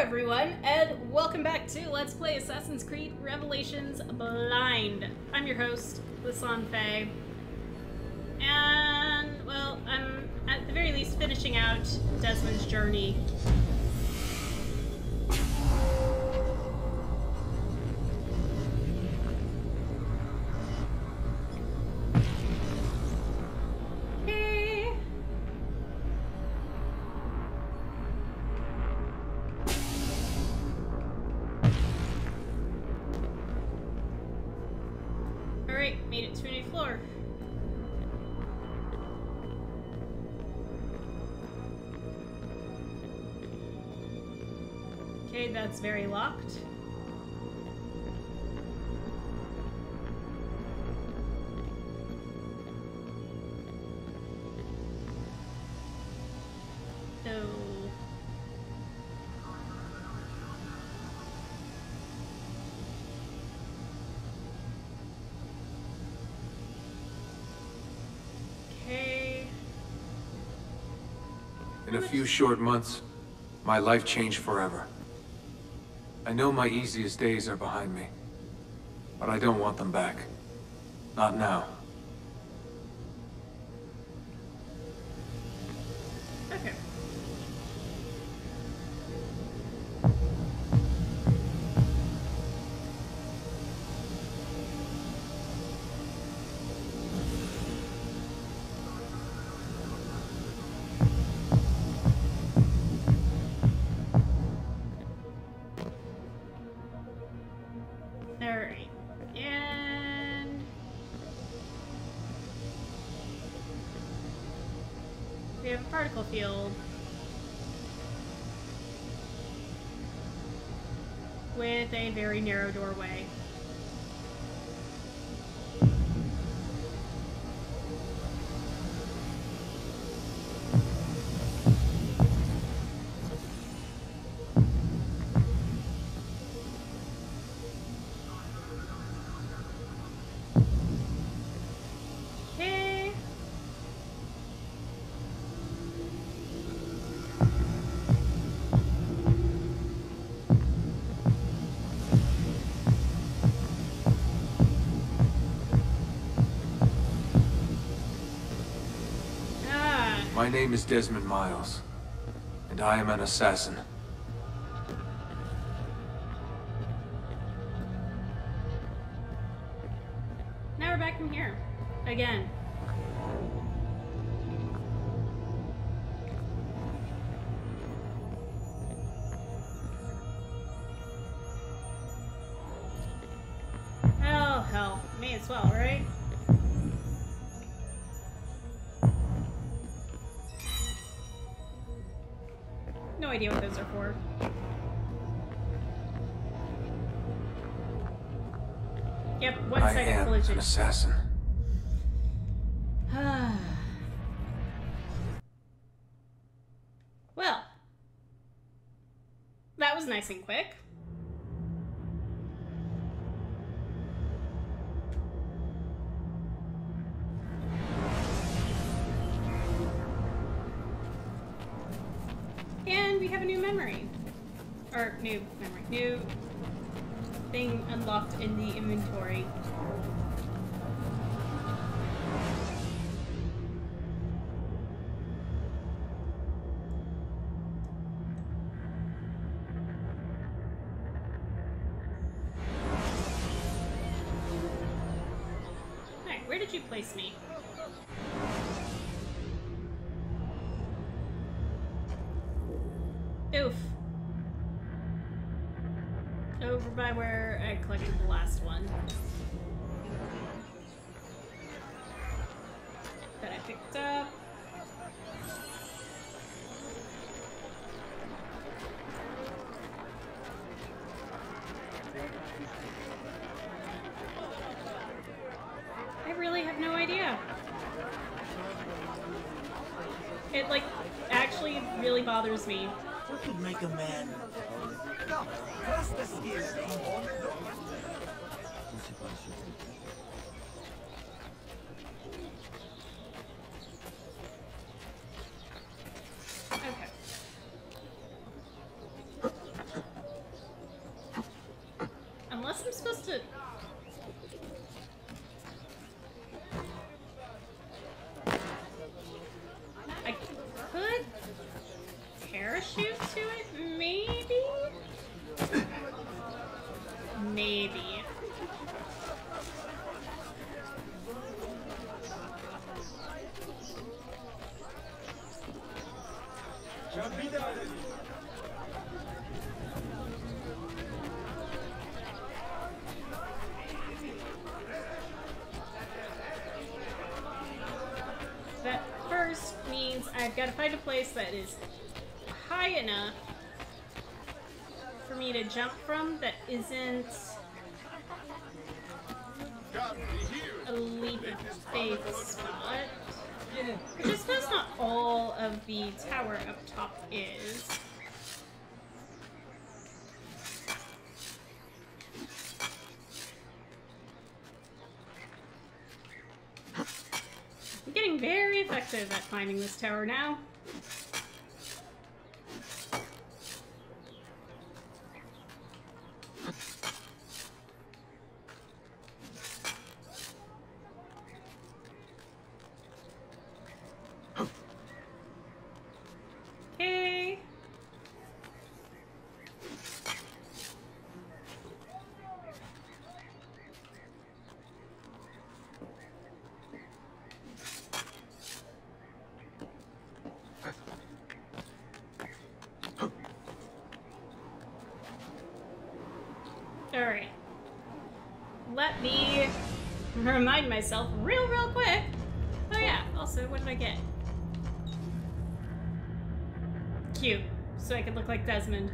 everyone, and welcome back to Let's Play Assassin's Creed Revelations Blind. I'm your host, Lisan Faye, and, well, I'm at the very least finishing out Desmond's journey. Made it to a new floor. Okay, that's very locked. So... In a few short months, my life changed forever. I know my easiest days are behind me, but I don't want them back. Not now. Okay. Alright, and we have a particle field with a very narrow doorway. My name is Desmond Miles, and I am an assassin. Now we're back in here. Again. Oh, hell. May as well, right? No idea what those are for. Yep, 1 second collision. I am an assassin. Well, that was nice and quick. And we have a new memory. Or, new memory. New thing unlocked in the inventory. Alright, where did you place me? Oof. Over by where I collected the last one. That I picked up. I really have no idea. It, like, actually really bothers me. What could make a man? Come, trust the skills. Okay. I've got to find a place that is high enough for me to jump from that isn't a leap of faith spot. Which I suppose not all of the tower up top is. I'm getting very effective at finding this tower now. Okay. Alright. Let me remind myself real quick. Oh yeah, also, what did I get? Cute. So I could look like Desmond.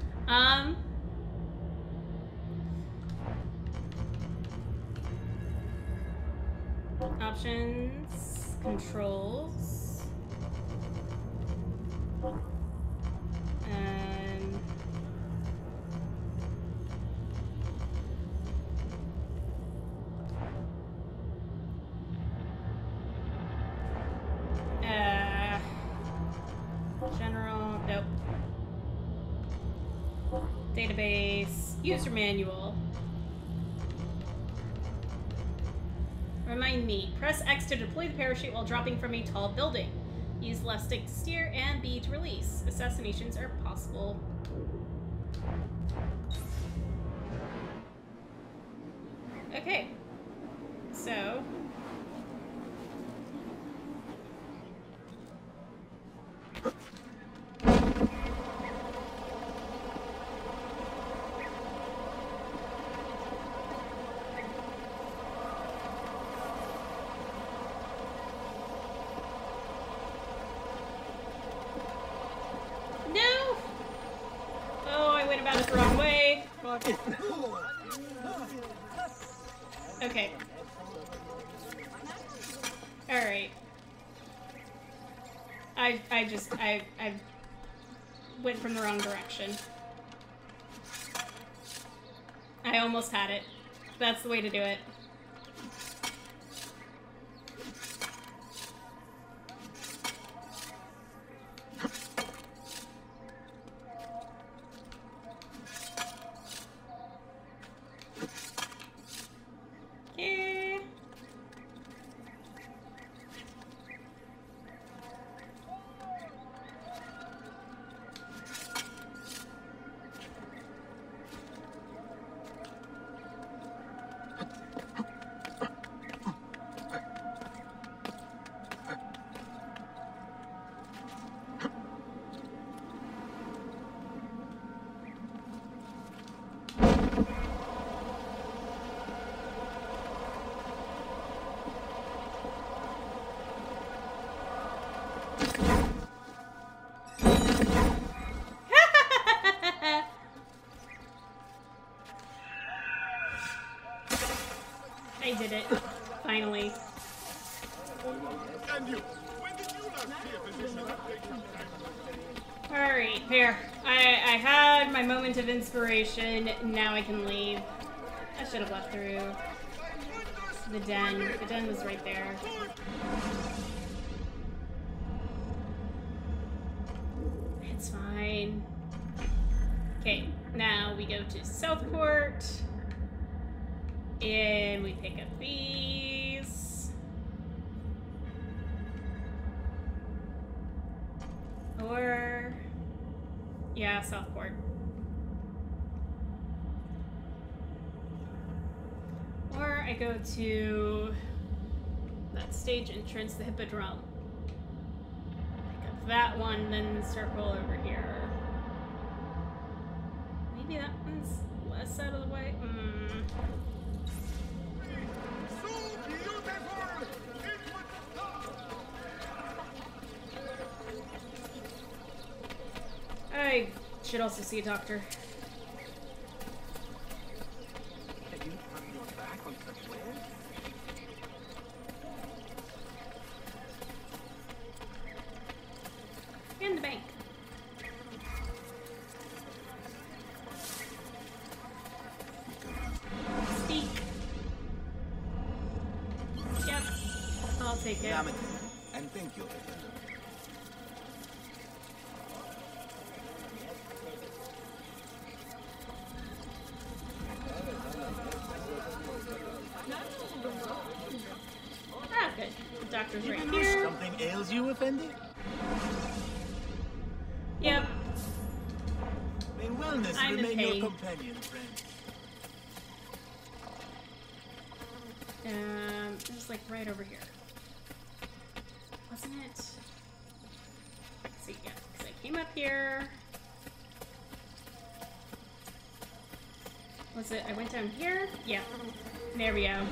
Options. Controls. General, nope. Database, user manual. Remind me, press X to deploy the parachute while dropping from a tall building. Use left stick to steer and B to release. Assassinations are possible. Okay, so... Okay. Alright. I went from the wrong direction. I almost had it. That's the way to do it. I did it. Finally. Alright, there. I had my moment of inspiration. Now I can leave. I should have left through the den. The den was right there. It's fine. Okay, now we go to Southport. And we pick up these. Or... yeah, Southport. Or I go to that stage entrance, the Hippodrome. Pick up that one, then circle over here. Maybe that one's less out of the way. Should also see a doctor. Have you turned your back on such wares? And the bank. Speak. Yep. I'll take it. Damn it. And thank you. Ah, good. The doctor's right here. Something ails you, Effendi? Yep. May wellness I'm in remain pain. your companion, friend. It was like right over here. Wasn't it? Let's see, yeah, because I came up here. Was it? I went down here? Yeah. There we go.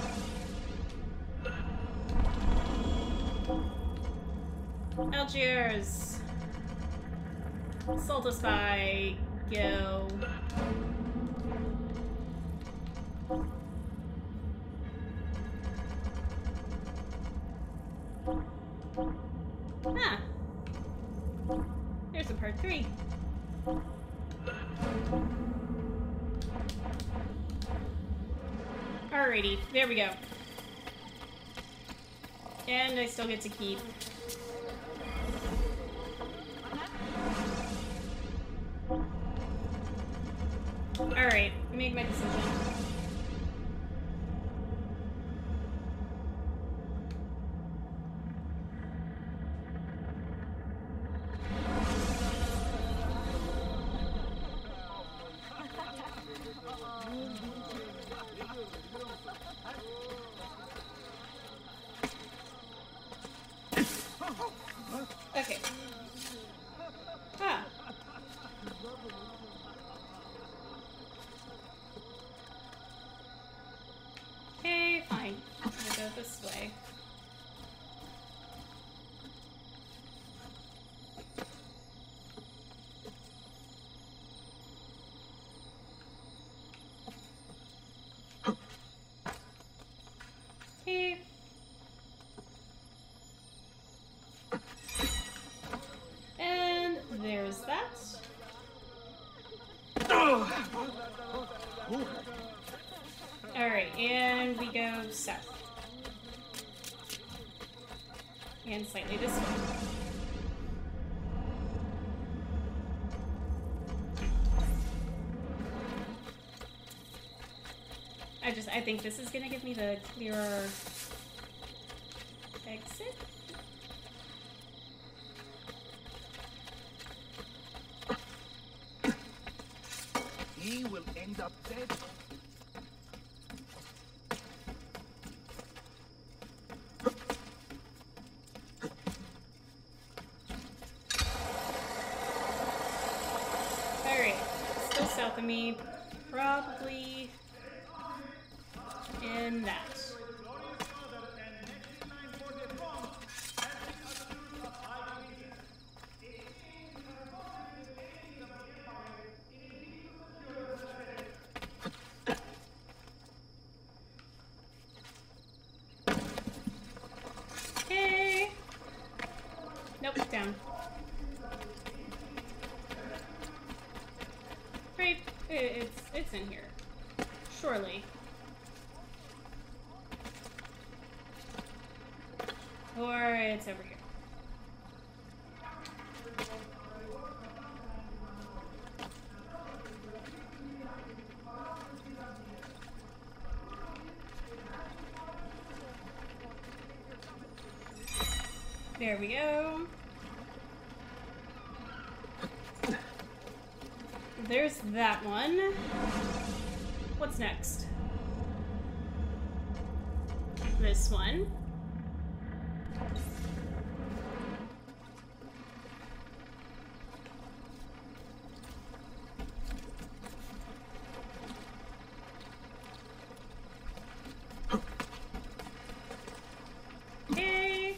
Algiers. Assault a spy. Go. Ah. There's a part 3. Alrighty, there we go. And I still get to keep. Alright, made my decision. Okay. Ah. Okay, fine. I'm gonna go this way. Okay. And there's that. Alright, and we go south. And slightly this way. I think this is gonna give me the clearer exit. He will end up dead. Alright, still south of me. Probably in that. Okay. Nope, down. Right, it's in here. Surely. Or it's over here. There we go. There's that one. What's next? This one. Okay.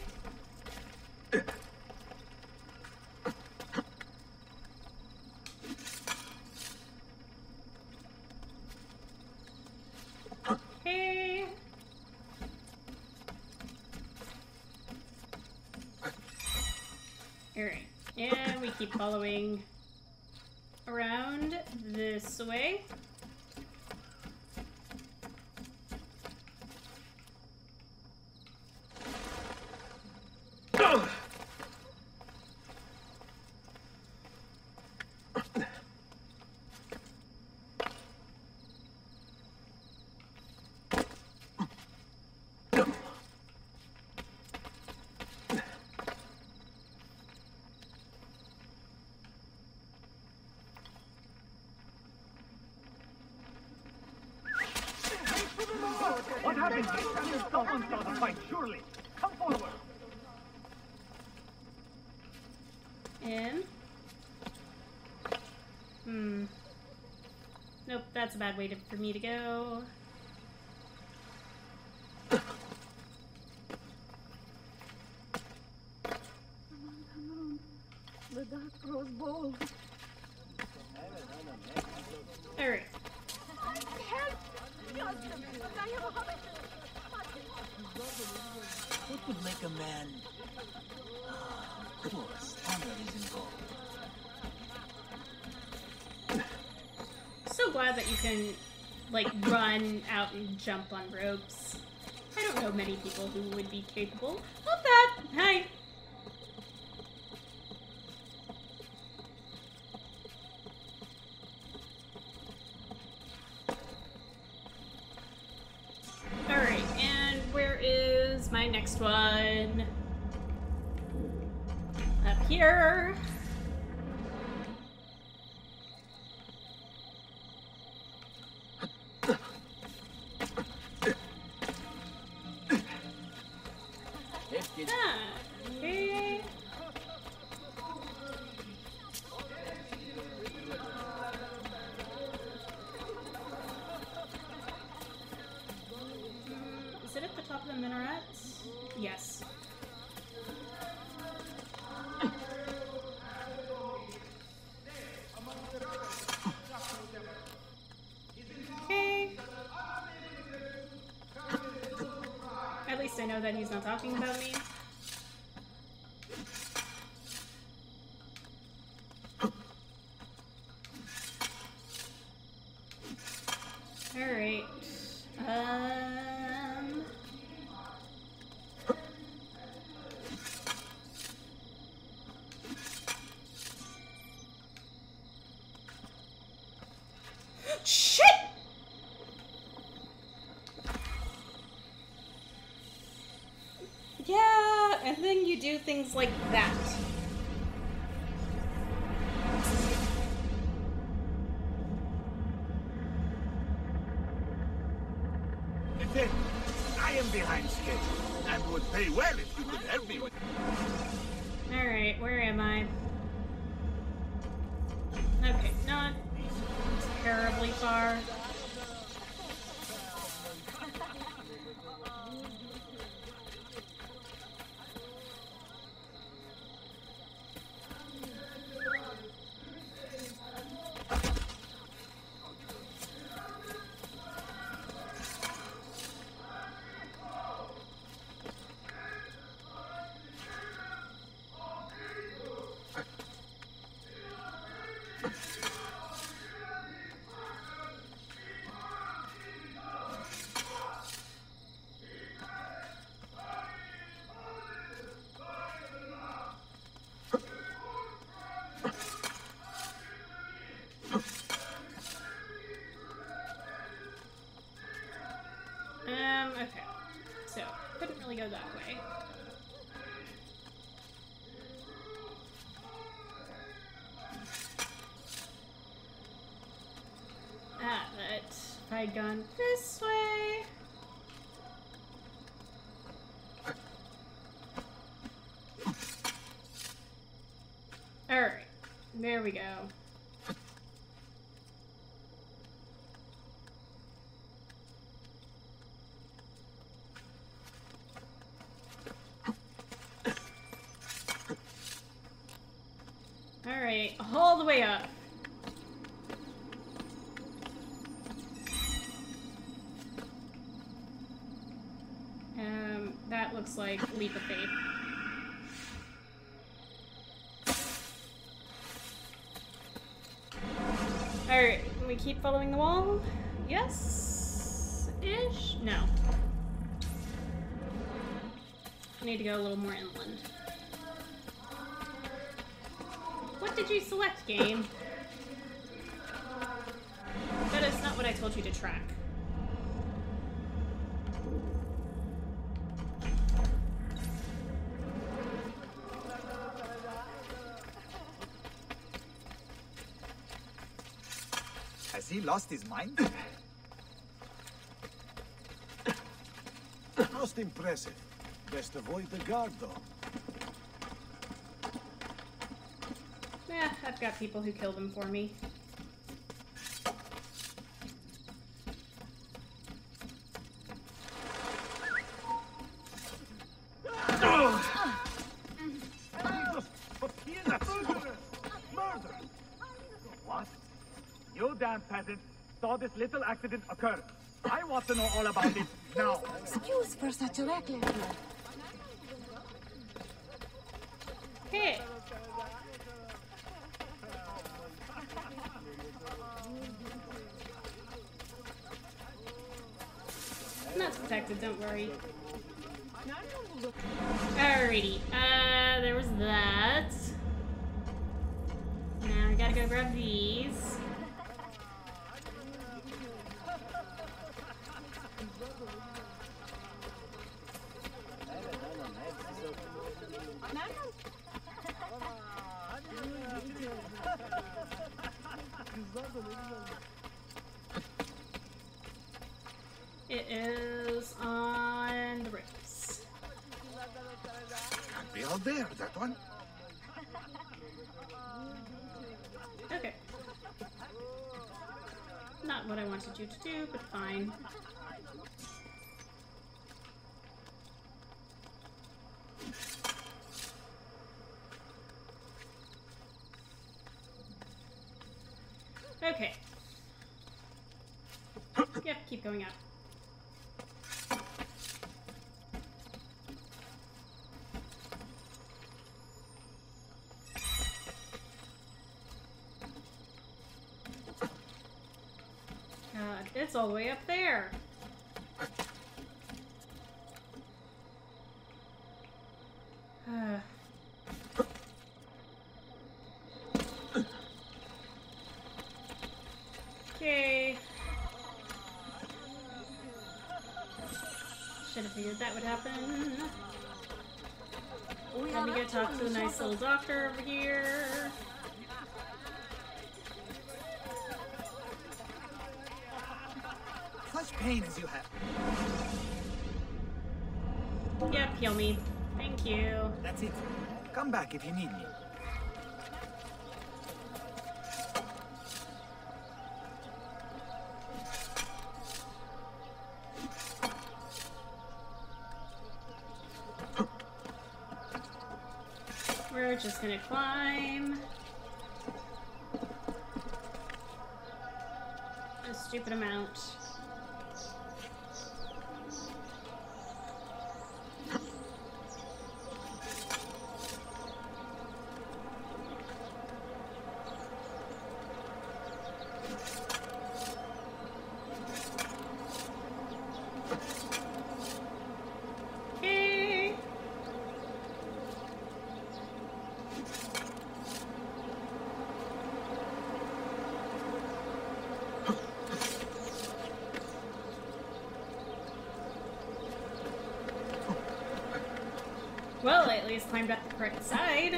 keep following around this way. What happened? Someone saw the fight, surely. Come forward. In. Nope, that's a bad way for me to go. Come on. The dark grows bold. Alright. What would make a man... Of course, honor is involved. So glad that you can, like, run out and jump on ropes. I don't know many people who would be capable of that. Hi. Alright, and where is my next one? Up here. Okay. Is it at the top of the minaret? Yes. Okay. At least I know that he's not talking about me. Alright. Shit! Yeah, and then you do things like that. I am behind schedule and would pay well if you could help me with it. Alright, where am I? Okay, not terribly far. Okay. So, couldn't really go that way. But if I'd gone this way... Alright, there we go. Alright, all the way up. That looks like leap of faith. we keep following the wall? Yes-ish? No. I need to go a little more inland. What did you select, game? That is not what I told you to track. Has he lost his mind? Most impressive. Best avoid the guard, though. Yeah, I've got people who kill them for me. What? You damn peasant saw this little accident occur. I want to know all about it now. Excuse for such a recklessness. Hey! That's protected, don't worry. Alrighty, there was that. Now I gotta go grab these. It is on the ribs. Can't be all there, that one. Okay. Not what I wanted you to do, but fine. Okay. Yep, keep going up. God, it's all the way up there. Okay. Should have figured that would happen. Let me go talk to the nice little doctor over here. Such pain as you have. Yep, heal me. Thank you. That's it. Come back if you need me. We're just gonna climb. A stupid amount. Okay. Well, I at least climbed up the correct side.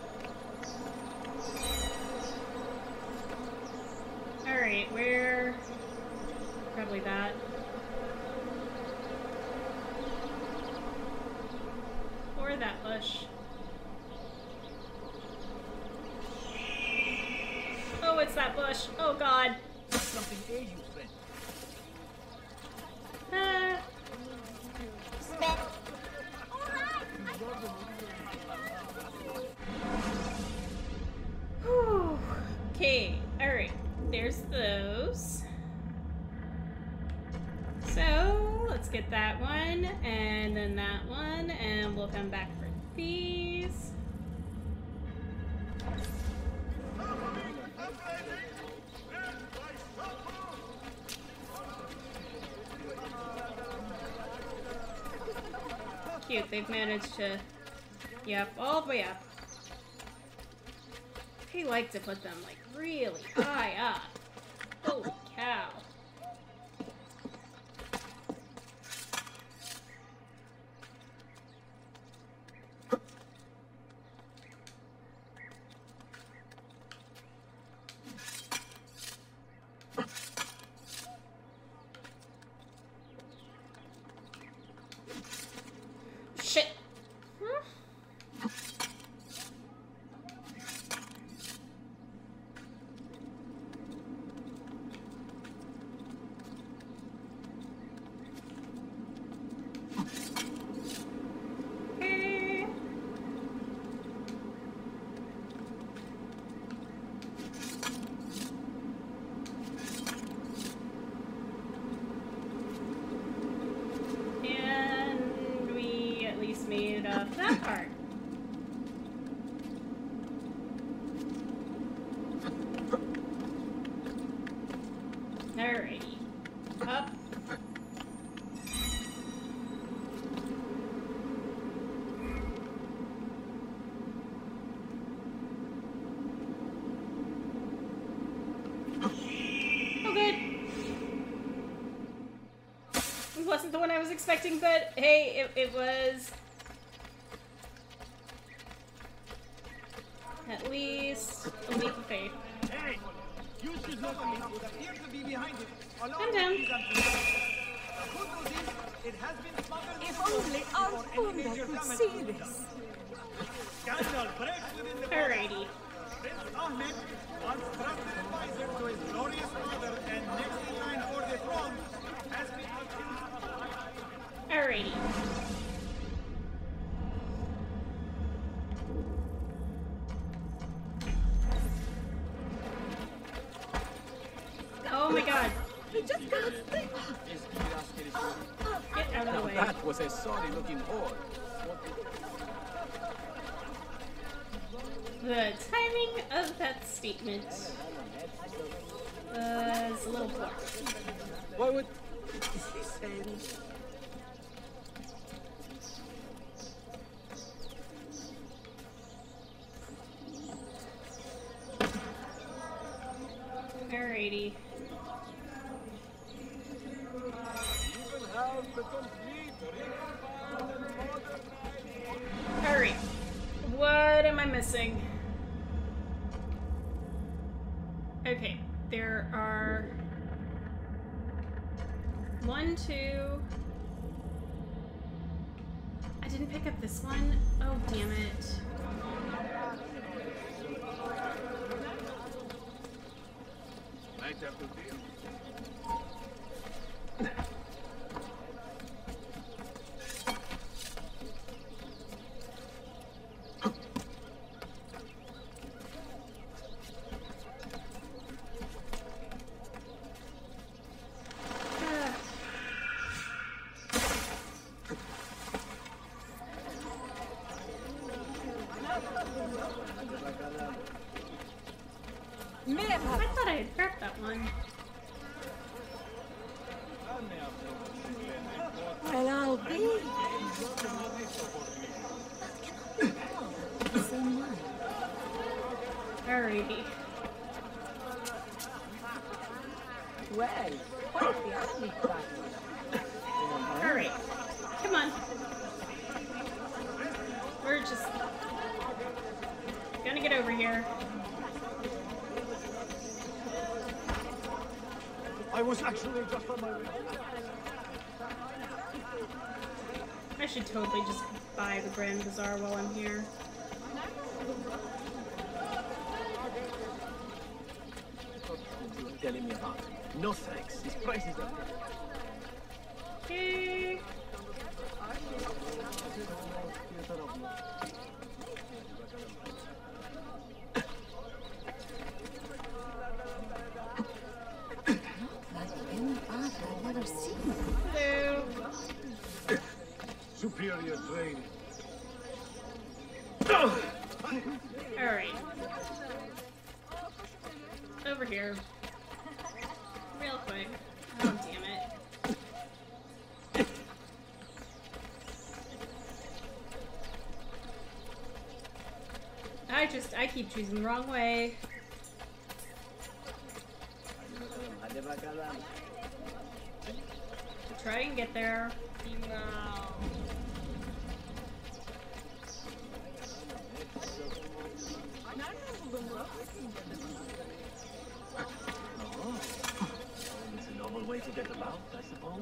Alright, where? Probably that. Or that bush. Oh, it's that bush. Oh god. Something ail you, friend. Ah. Whew. Okay, alright. There's those. So, let's get that one, and then that one, and we'll come back for these. cute. They've managed to... Yep, all the way up. They like to put them, like, really high up. Holy cow. Shit. And we at least made it up that part. Alrighty. Up. Oh, good. It wasn't the one I was expecting, but hey, it was at least a leap of faith. Hey! You should know me. It appears to be behind it. I'm down. It has been smuggled. If only our Funda could see this. Scandal breaks within the Alrighty. Prince Ahmed, once trusted advisor to his glorious father and next in line for the throne, has been accused. Alrighty. Oh my god. He just got thick. Get out of the way. That was a sorry-looking whore. The timing of that statement was a little poor. Why would... Is he saying... Alrighty. Alright. What am I missing? Okay, there are 1, 2. I didn't pick up this one. Oh, damn it. Might have to deal. I thought I had grabbed that one. Well, I'll be. Same one. Alrighty. Well, quite the athlete battle. Alright. Come on. We're just gonna get over here. I was actually just on my way. I should totally just buy the Grand Bazaar while I'm here. You were telling me about? No thanks. His prices are... Okay. I've never seen. Hello. Superior training. Alright. Over here. Real quick. Oh, damn it. I keep choosing the wrong way. Try and get there. It's a novel way to get about, I suppose.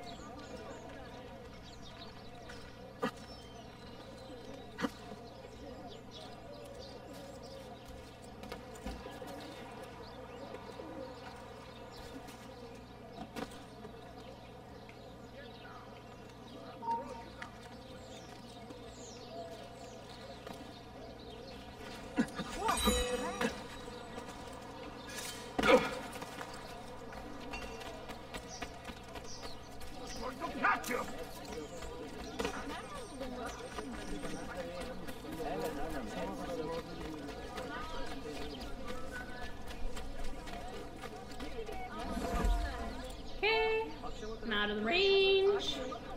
Okay, I'm out of the range.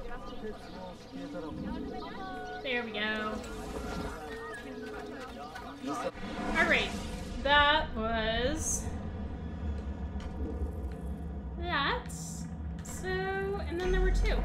There we go. Alright, that was that. So, and then there were two.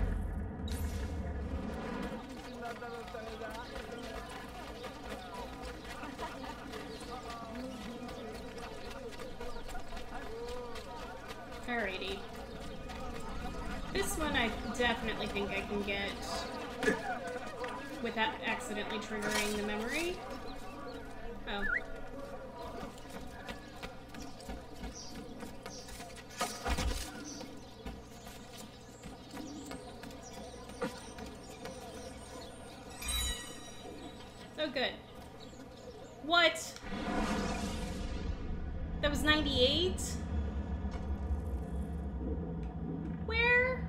Alrighty. This one I definitely think I can get without accidentally triggering the memory. Oh. Oh, good. What? That was 98? Where?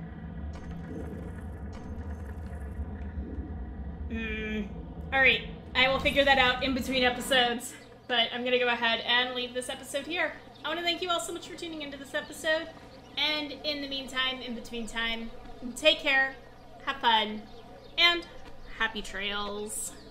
Alright, I will figure that out in between episodes, but I'm gonna go ahead and leave this episode here. I want to thank you all so much for tuning into this episode, and in the meantime, in between time, take care, have fun, and happy trails.